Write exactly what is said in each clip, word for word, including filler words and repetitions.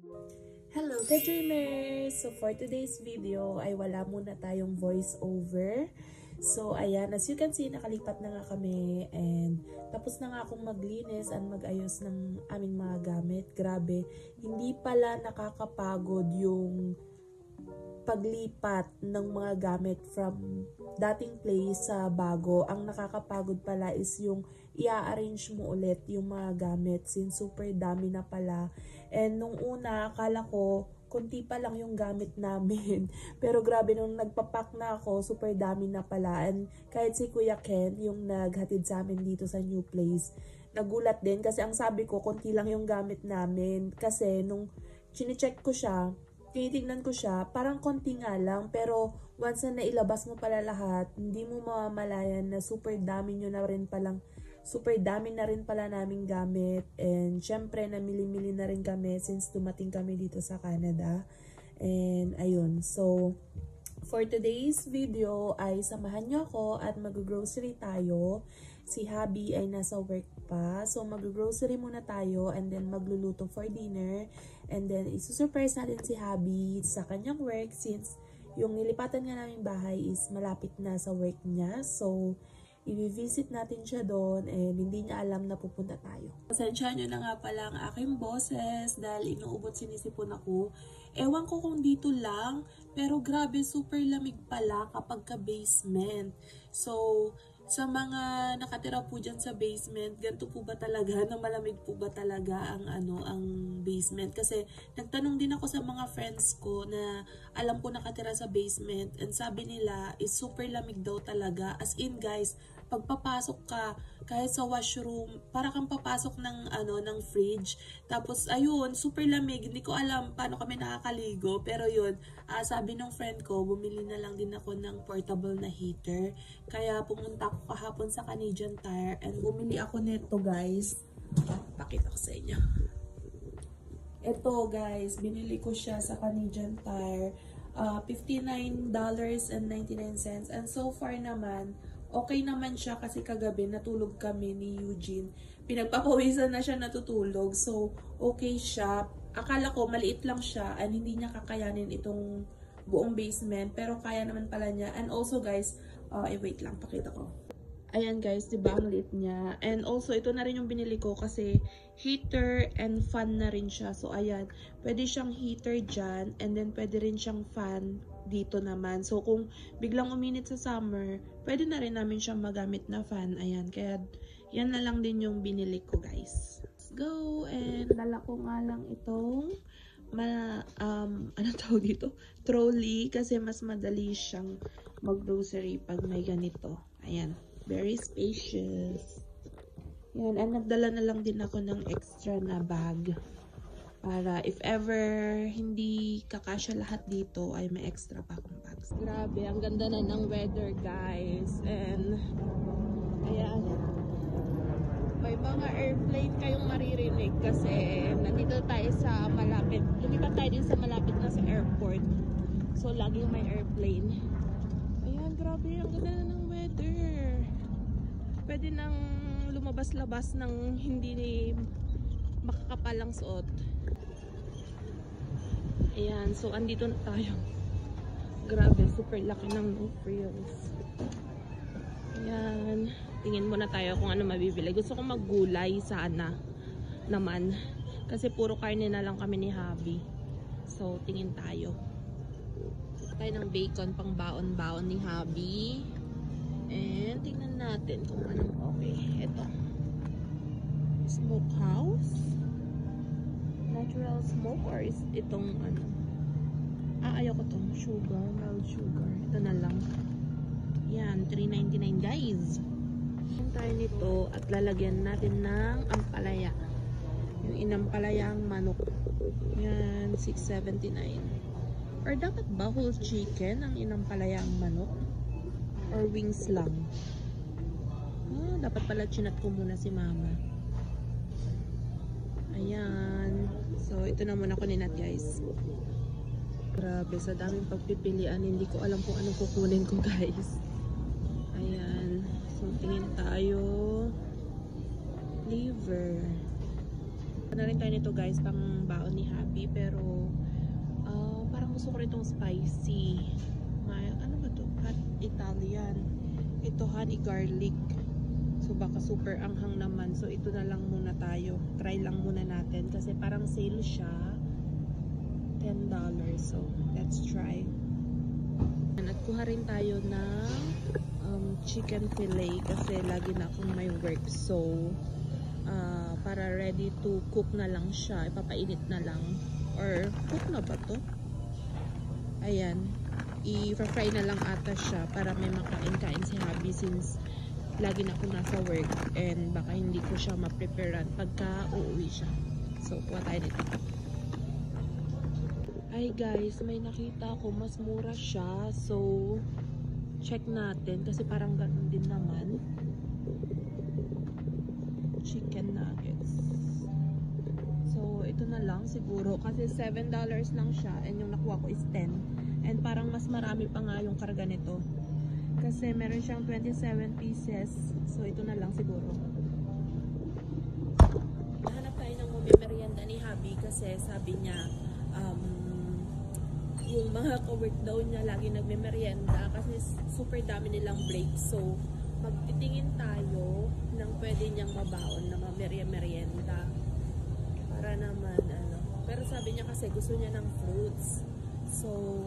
Hello ka-dreamers! So for today's video ay wala muna tayong voice over. So ayan, as you can see, nakalipat na nga kami and tapos na nga akong maglinis and mag-ayos ng aming mga gamit. Grabe, hindi pala nakakapagod yung paglipat ng mga gamit from dating place sa bago. Ang nakakapagod pala is yung i-arrange mo ulit yung mga gamit since super dami na pala. And nung una, akala ko konti pa lang yung gamit namin. Pero grabe, nung nagpapak na ako, super dami na pala. And kahit si Kuya Ken, yung naghatid sa amin dito sa new place, nagulat din kasi ang sabi ko, konti lang yung gamit namin. Kasi nung chine-check ko siya, tinitignan ko siya, parang konti nga lang, pero once na nailabas mo pala lahat, hindi mo mamamalayan na super dami nyo na rin palang, super dami na rin pala naming gamit. And syempre, namili-mili na rin kami since dumating kami dito sa Canada. And ayun, so for today's video ay samahan nyo ako at mag-grocery tayo. Si Habi ay nasa work pa. So mag-grocery muna tayo and then magluluto for dinner. And then isusurprise natin si Habi sa kanyang work since yung nilipatan nga namin bahay is malapit na sa work niya. So i-visit natin siya doon and hindi niya alam na pupunta tayo. Pasensya nyo na nga pala ang aking boses dahil inuubot sinisipon ako. Ewan ko kung dito lang, pero grabe super lamig pala kapag ka basement. So sa mga nakatira po dyan sa basement, ganito po ba talaga, na malamig po ba talaga ang ano ang basement? Kasi nagtanong din ako sa mga friends ko na alam ko nakatira sa basement and sabi nila is super lamig daw talaga. As in guys, pagpapasok ka kahit sa washroom, para kang papasok ng ano ng fridge. Tapos ayun, super lamig. Hindi ko alam paano kami nakakaligo, pero yun, uh, sabi ng friend ko, bumili na lang din ako ng portable na heater. Kaya pumunta ako kahapon sa Canadian Tire and bumili ako nito guys. Pakita ko sa inyo. Ito guys, binili ko siya sa Canadian Tire. Uh, fifty-nine dollars and ninety-nine cents. And so far naman, okay naman siya kasi kagabi natulog kami ni Eugene. Pinagpapawisan na siya natutulog. So, okay siya. Akala ko maliit lang siya and hindi niya kakayanin itong buong basement. Pero kaya naman pala niya. And also guys, uh, eh, wait lang, pakita ko. Ayan guys, diba ang liit niya. And also, ito na rin yung binili ko kasi heater and fan na rin siya. So, ayan, pwede siyang heater dyan and then pwede rin siyang fan dito naman. So, kung biglang uminit sa summer, pwede na rin namin siyang magamit na fan. Ayan, kaya yan na lang din yung binili ko guys. Let's go! And dala ko nga lang itong ma, um, ano tawag dito? Trolley kasi mas madali siyang mag-grocery pag may ganito. Ayan. Very spacious. Yan, and nagdala na lang din ako ng extra na bag. Para if ever hindi kakasya lahat dito, ay may extra pa akong bags. Grabe, ang ganda na ng weather guys. And, ayan. May mga airplane kayong maririnig kasi nandito tayo sa malapit. Lumipat tayo din sa malapit na sa airport. So, laging may airplane. Ayan, grabe, ang ganda na ng weather. Pwede nang lumabas-labas ng hindi makakapalang suot. Ayan, so andito na tayo. Grabe, super laki ng no frills. Ayan, tingin muna tayo kung ano mabibili. Gusto ko maggulay sana naman. Kasi puro karne na lang kami ni Habi. So, tingin tayo. Gusto tayo ng bacon pang baon-baon ni Habi. And tingnan natin kung anong okay. Ito. Smokehouse. Natural smoke or is itong ano. Ah, ayoko to. Sugar. Mild sugar. Ito na lang. Yan. three ninety-nine guys. Tingnan tayo nito at lalagyan natin ng ampalaya. Yung inampalayang manok. Yan. six seventy-nine. Or dapat ba whole chicken ang inampalayang manok? Or wings lang. Ah, dapat pala chinat ko muna si mama. Ayan. So, ito na muna ko ninat guys. Grabe, sa daming pagpipilian. Hindi ko alam kung anong kukunin ko guys. Ayan. So, tingin tayo. Liver. Na rin tayo nito guys, pang baon ni Happy, pero uh, parang gusto ko rin itong spicy. May, ano ba to? Hot Italian. Ito honey garlic. So baka super anghang naman. So ito na lang muna tayo. Try lang muna natin kasi parang sale siya. ten dollars. So let's try. At kuha rin tayo ng um, chicken fillet kasi lagi na akong may work. So uh, para ready to cook na lang siya. Ipapainit na lang. Or cook na ba to? Ayan. I-fry na lang ata siya para may makain-kain si Happy since lagi na ako nasa work and baka hindi ko siya ma-preparean pagka uuwi siya. So, kuha tayo nito. Ay guys, may nakita ako mas mura siya. So, check natin kasi parang ganun din naman. Chicken nuggets. So, ito na lang siguro kasi seven dollars lang siya and yung nakuha ko is ten. And parang mas marami pa nga yung karga nito. Kasi meron siyang twenty-seven pieces. So, ito na lang siguro. Nahanap tayo ng merienda ni Happy kasi sabi niya, um, yung mga ka-work daw niya lagi nagme-merienda kasi super dami nilang break. So, magtitingin tayo ng pwede niyang mabaon na merienda. Para naman, ano. Pero sabi niya kasi gusto niya ng fruits. So,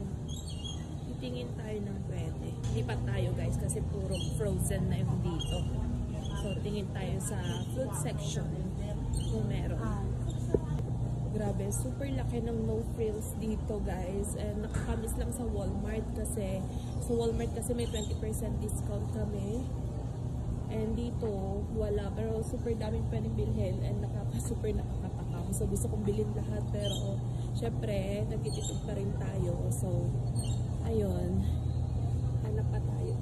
tingin tayo ng pwede. Lipat tayo guys kasi puro frozen na yung dito. So, tingin tayo sa fruit section kung meron. Grabe, super laki ng no frills dito guys. And nakakamiss lang sa Walmart kasi sa Walmart kasi may twenty percent discount kami. And dito, wala. Pero super daming pwedeng bilhin and nakaka super nakakatakam. So, gusto kong bilhin lahat pero syempre, nagtitipid pa rin tayo. So, ayun, hanap pa tayo.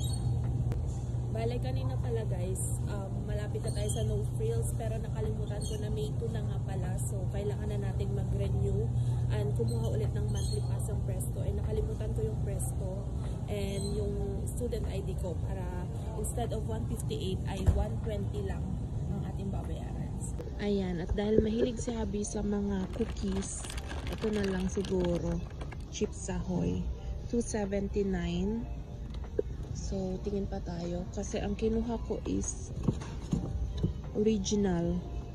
Bale, kanina pala guys, um, malapit na tayo sa no frills pero nakalimutan ko na May two na nga pala. So, kailangan na nating mag-renew and kumuha ulit ng monthly pass ng Presto. And nakalimutan ko yung Presto and yung student I D ko para instead of one fifty-eight ay one twenty lang ang ating babayaran. Ayan, at dahil mahilig si Happy sa mga cookies, ito na lang siguro, Chips Ahoy. two seventy-nine. So, tingin pa tayo. Kasi ang kinuha ko is original.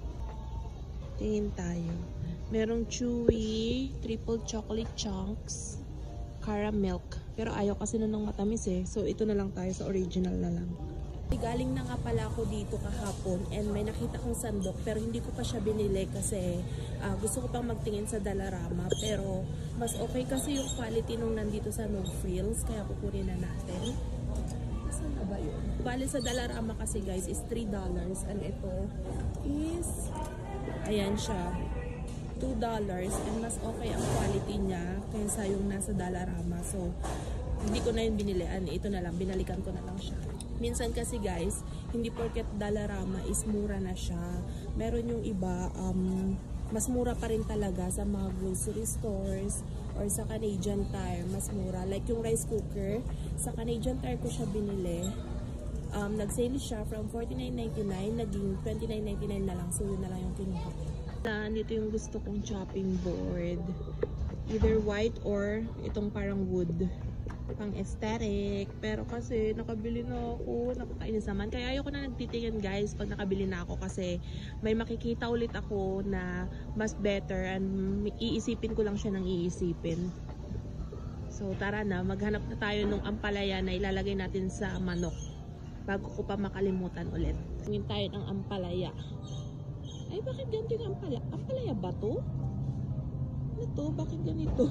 Tingin tayo. Merong chewy, triple chocolate chunks, caramel. Pero ayaw kasi nun ng matamis eh. So, ito na lang tayo sa original na lang. Galing na nga pala ako dito kahapon and may nakita kong sandok pero hindi ko pa siya binili kasi uh, gusto ko pang magtingin sa Dalarama pero mas okay kasi yung quality nung nandito sa no frills kaya kukunin na natin. Saan na ba yun? Bali sa Dalarama kasi guys is three dollars and ito is ayan siya two dollars and mas okay ang quality niya kaysa yung nasa Dalarama. So hindi ko na yun binili. Ano, ito na lang. Binalikan ko na lang siya. Minsan kasi guys, hindi porket Dalarama is mura na siya. Meron yung iba, um, mas mura pa rin talaga sa mga grocery stores or sa Canadian Tire. Mas mura. Like yung rice cooker, sa Canadian Tire ko siya binili. Um, nag-sale siya from forty-nine ninety-nine, naging twenty-nine ninety-nine na lang. So yun na lang yung kinuha ko. Nandito yung gusto kong chopping board. Either white or itong parang wood. Pang aesthetic, pero kasi nakabili na ako, nakakainis naman. Kaya ayoko na nagtitingin guys pag nakabili na ako kasi may makikita ulit ako na mas better and iisipin ko lang siya ng iisipin. So tara na, maghanap na tayo ng ampalaya na ilalagay natin sa manok bago ko pa makalimutan ulit. Tingin tayo ng ampalaya. Ay, bakit ganito yung ampalaya? Ampalaya ba to? Ano to? Bakit ganito?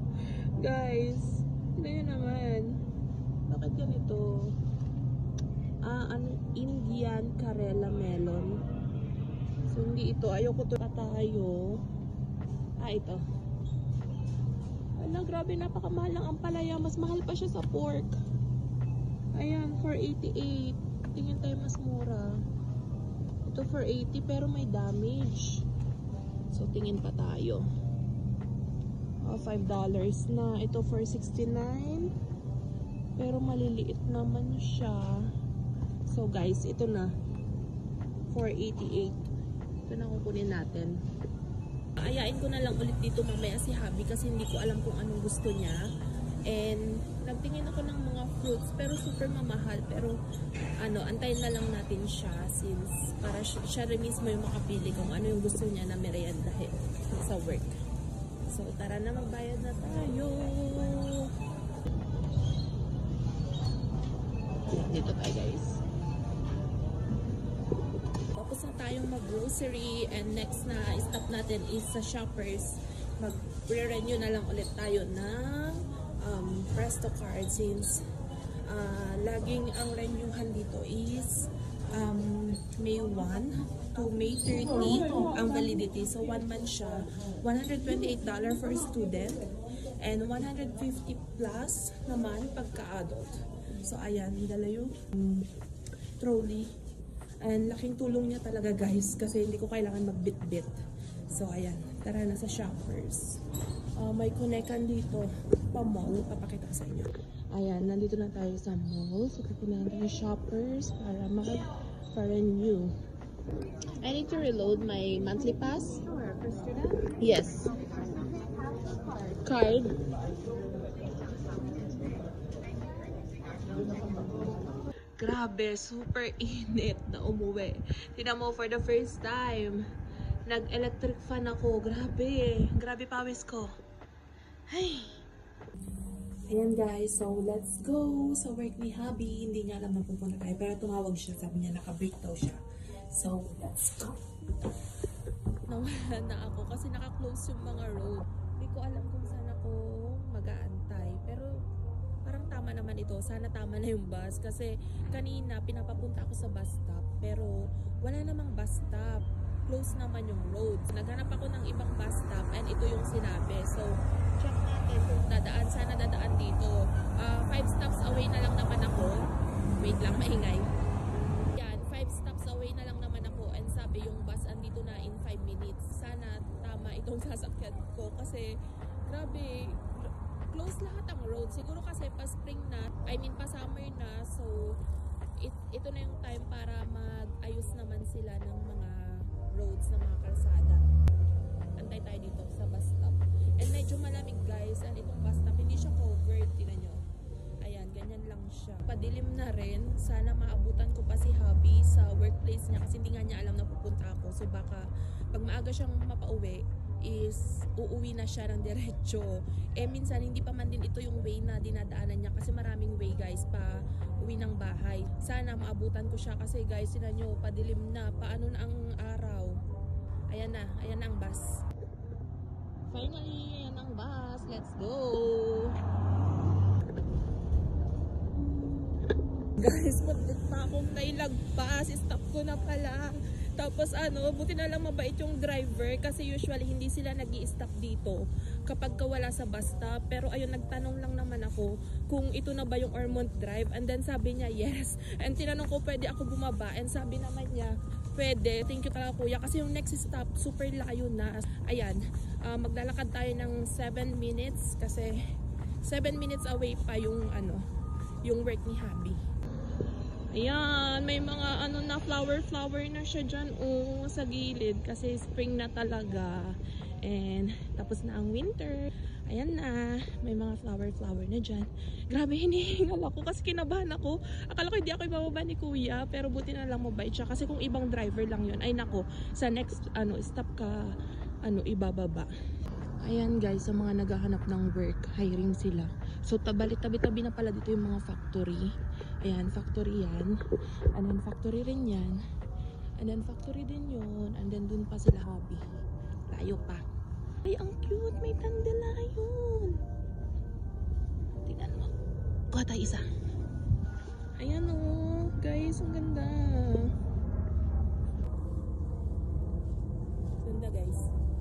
Guys, tignan nyo naman. Bakit ganito? Ah, ano? Indian Karela Melon. So, hindi ito. Ayoko to pa tayo. Ah, ito. Ala, grabe. Napakamahal ng ampalaya. Mas mahal pa siya sa pork. Ayan, four eighty-eight. Tingin tayo mas mura. Ito four eighty pero may damage. So, tingin pa tayo. Oh, five dollars na. Ito four sixty-nine. Pero maliliit naman siya. So guys, ito na. four eighty-eight. Ito na kukunin natin. Ayain ko na lang ulit dito mamaya si Habi kasi hindi ko alam kung anong gusto niya. And nagtingin ako ng mga fruits pero super mamahal. Pero ano, antayin na lang natin siya since para siya, siya rin mismo yung makapili kung ano yung gusto niya na meriendahin sa work. So tara na, magbayad na tayo. Dito tayo guys. Tapos na tayong mag-grocery and next na stop natin is sa Shoppers. Mag-renew na lang ulit tayo ng um, Presto card since uh, laging ang renewhan dito is um, May first to May thirtieth ang validity. So one month siya. one hundred twenty-eight dollars for student and one hundred fifty plus naman pagka-adult. So ayan, dala yung um, trolley. And laking tulong niya talaga guys kasi hindi ko kailangan magbit-bit. So ayan, tara na sa Shoppers. Uh, may kunekan dito pa mall, papakita ko sa inyo. Ayan, nandito na tayo sa mall. So kukunan natin yung Shoppers para mag-renew. I need to reload my monthly pass. Sure, for student? Yes. Card. Grabe, super init na umuwi. Tignan mo, for the first time, nag-electric fan ako. Grabe. Grabe pawis ko. Ay. Ayan guys, so let's go sa work ni Habi. Hindi niya alam na pupunta tayo, pero tumawag siya. Sabi niya naka-break daw siya. So, let's go. Nawala na ako kasi naka-close yung mga road. Hindi ko alam kung saan ako mag-aantay. Pero parang tama naman ito. Sana tama na yung bus. Kasi kanina pinapapunta ako sa bus stop. Pero wala namang bus stop. Close naman yung road. Naghanap ako ng ibang bus stop and ito yung sinabi. So, check natin kung dadaan. Sana dadaan dito. Uh, five stops away na lang naman ako. Wait lang, maingay. Yan, five stops away na lang naman ako. And sabi yung bus andito na in five minutes. Sana tama itong sasakyan ko. Kasi, grabe, close lahat ang road. Siguro kasi pa spring na, I mean pa summer na. So, it, ito na yung time para mag-ayos naman sila ng mga roads ng mga kalsada. Antay tayo dito sa bus stop. And medyo malamig guys. And itong bus stop, hindi siya covered. Tingnan nyo. Ayan, ganyan lang siya. Padilim na rin. Sana maabutan ko pa si Habi sa workplace niya. Kasi hindi nga niya alam na pupunta ako. So baka pag maaga siyang mapauwi, is uuwi na siya ng diretso. Eh minsan hindi pa man din ito yung way na dinadaanan niya. Kasi maraming way guys pa uwi ng bahay. Sana maabutan ko siya kasi guys, sila nyo, padilim na. Paano na ang araw? Ayan na, ayan na ang bus. Finally, ayan ang bus. Let's go! Guys, muntik pa akong nailagpas. Stop ko na pala. Tapos ano, buti na lang mabait yung driver kasi usually hindi sila nag-i-stop dito kapag wala sa bus stop. Pero ayun, nagtanong lang naman ako kung ito na ba yung Ormond Drive. And then sabi niya, yes. And tinanong ko, pwede ako bumaba. And sabi naman niya, pwede. Thank you talaga kuya. Kasi yung next stop, super layo na. Ayan, uh, maglalakad tayo ng seven minutes kasi seven minutes away pa yung ano, yung work ni Habi. Ayan, may mga ano na flower flower na siya dyan oh, sa gilid kasi spring na talaga. And tapos na ang winter. Ayan na, may mga flower flower na dyan. Grabe, hinihingal ako kasi kinabahan ako. Akala ko hindi ako ibababa ni kuya, pero buti na lang mabait siya. Kasi kung ibang driver lang yun, ay nako, sa next ano stop ka ano ibababa. Ayan guys, sa mga naghahanap ng work, hiring sila. So tabi-tabi na pala dito yung mga factory. Ayan, factory yan. And then factory rin yan. And then factory din yun. And then dun pa sila Habi. Layo pa. Ay, ang cute. May dandelion. Tingnan mo. Kuha tayo isa. Ayan o. Oh, guys, ang ganda. Ganda guys.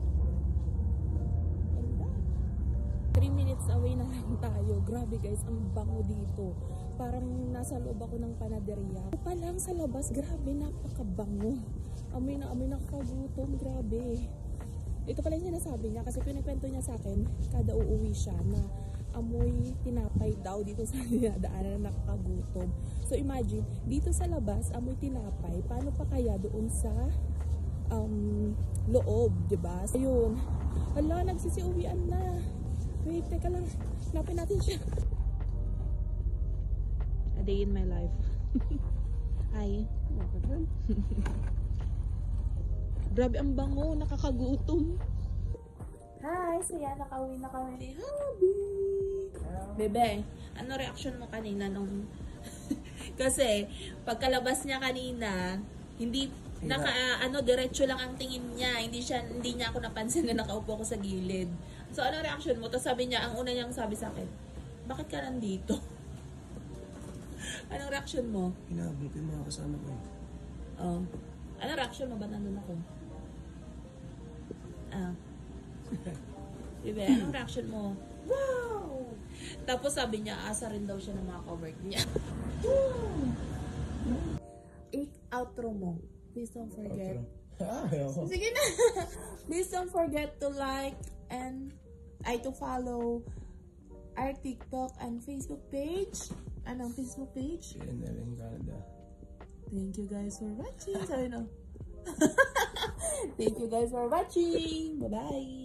three minutes away na lang tayo. Grabe guys, ang bango dito. Parang nasa loob ako ng panaderia. Pa lang sa labas, grabe, napakabango. Amoy na amoy, nakagutom, grabe. Ito pala yung sinasabi niya kasi pinakwento niya sa akin kada uuwi siya na amoy tinapay daw dito sa dinadaanan na nakakagutom. So imagine, dito sa labas, amoy tinapay. Paano pa kaya doon sa um, loob, diba? So, yun. Hala, nagsisiuwian na. Wait, teka lang. Hanapin natin siya. A day in my life. Hi. Grabe ang bango, nakakagutom. Hi, so yan, nakauwi na kami ni Habi. Bebe, ano reaction mo kanina nung... Kasi, pagkalabas niya kanina, hindi, naka, ano, diretso lang ang tingin niya. Hindi siya, hindi niya ako napansin na nakaupo ko sa gilid. So, ano reaction mo? Tapos sabi niya, ang una niyang sabi sa akin, bakit ka nandito? Anong reaction mo? Hinahabol ko yung mga kasama ko eh. Oh. Anong reaction mo? Ba't nandun ako? Ah. Diba? Anong reaction mo? Wow! Tapos sabi niya, asa rin daw siya ng mga covered niya. Ik outro mo. Please don't forget. Ah, ayoko. Sige na. Please don't forget to like and ay to follow our TikTok and Facebook page. Anong Facebook page? C N L in Canada. Thank you guys for watching. Sabi no. Thank you guys for watching. Bye-bye.